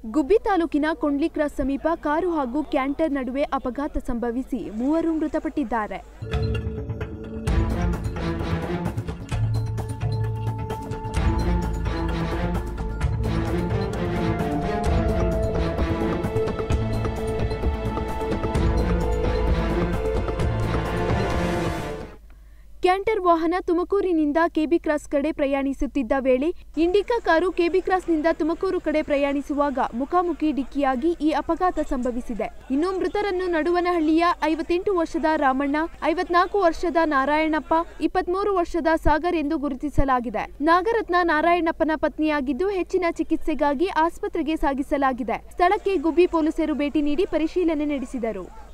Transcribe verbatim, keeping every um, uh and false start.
ಗುಬ್ಬಿ ತಾಲೂಕಿನ ಕೊಂಡ್ಲಿ ಕ್ರಾಸ್ ಸಮೀಪ ಕಾರು ಹಾಗೂ ಕ್ಯಾಂಟರ್ ನಡುವೆ ಅಪಘಾತ ಸಂಭವಿಸಿ ಮೂವರು ಮೃತಪಟ್ಟಿದ್ದಾರೆ. ಕ್ಯಾಂಟರ್ ವಾಹನ ತುಮಕೂರಿನಿಂದ ಕೆಬಿ ಕ್ರಾಸ್ ಕಡೆ ಪ್ರಯಾಣಿಸುತ್ತಿದ್ದ ವೇಳೆ ಇಂಡಿಕಾ ಕಾರು ಕೆಬಿ ಕ್ರಾಸ್ನಿಂದ ತುಮಕೂರು ಕಡೆ ಪ್ರಯಾಣಿಸುವಾಗ ಮುಖಾಮುಖಿ ಡಿಕ್ಕಿಯಾಗಿ ಈ ಅಪಘಾತ ಸಂಭವಿಸಿದೆ. ಇನ್ನು ಮೃತರನ್ನು ನಡುವನಹಳ್ಳಿಯ ಐವತ್ತೆಂಟು ವರ್ಷದ ರಾಮಣ್ಣ, ಐವತ್ನಾಲ್ಕು ವರ್ಷದ ನಾರಾಯಣಪ್ಪ, ಇಪ್ಪತ್ಮೂರು ವರ್ಷದ ಸಾಗರ್ ಎಂದು ಗುರುತಿಸಲಾಗಿದೆ. ನಾಗರತ್ನ ನಾರಾಯಣಪ್ಪನ ಪತ್ನಿಯಾಗಿದ್ದು ಹೆಚ್ಚಿನ ಚಿಕಿತ್ಸೆಗಾಗಿ ಆಸ್ಪತ್ರೆಗೆ ಸಾಗಿಸಲಾಗಿದೆ. ಸ್ಥಳಕ್ಕೆ ಗುಬ್ಬಿ ಪೊಲೀಸರು ಭೇಟಿ ನೀಡಿ ಪರಿಶೀಲನೆ ನಡೆಸಿದರು.